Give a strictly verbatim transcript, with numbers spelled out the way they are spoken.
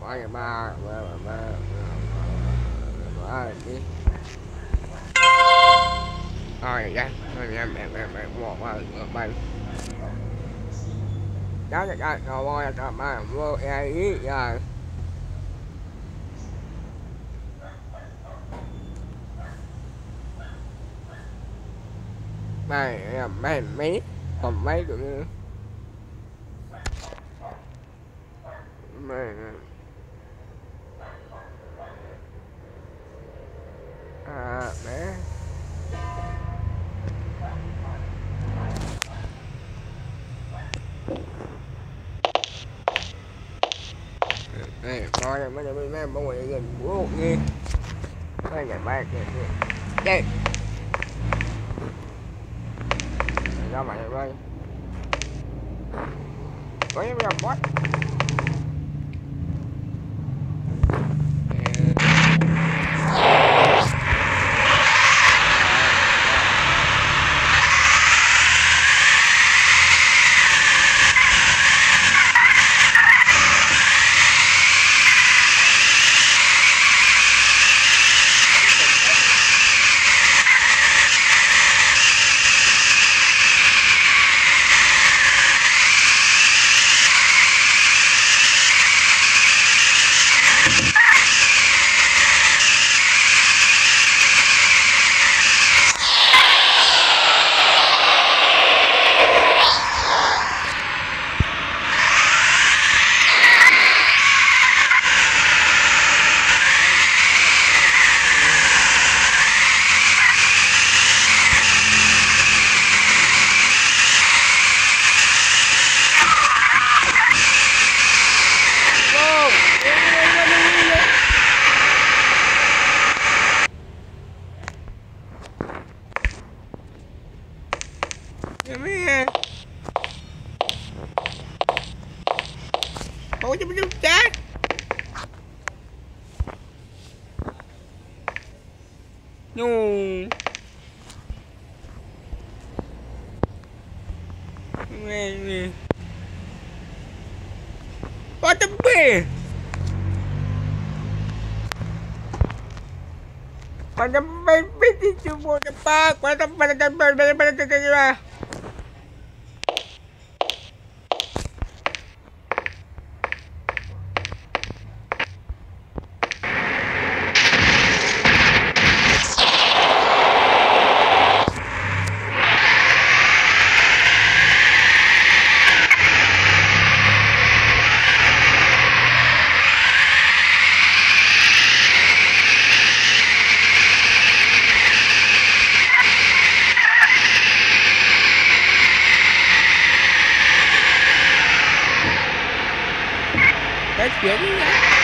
ba ba ba ba ba đi rồi ra rồi ra mẹ mẹ mẹ một ba ba đó là đó rồi rồi rồi ba vô ai rồi mày mày mấy còn mấy tụi nữa mày à bé này coi mấy mấy mấy mấy người gần bố nghe mấy ngày ba kìa đây ra mày ơi có những cái bot ôi chứ mình chết nhu nghe nghe có tấm bì có tấm bì bì đi chú bộ tấm ba có tấm ba tấm ba tấm ba tấm ba chuyện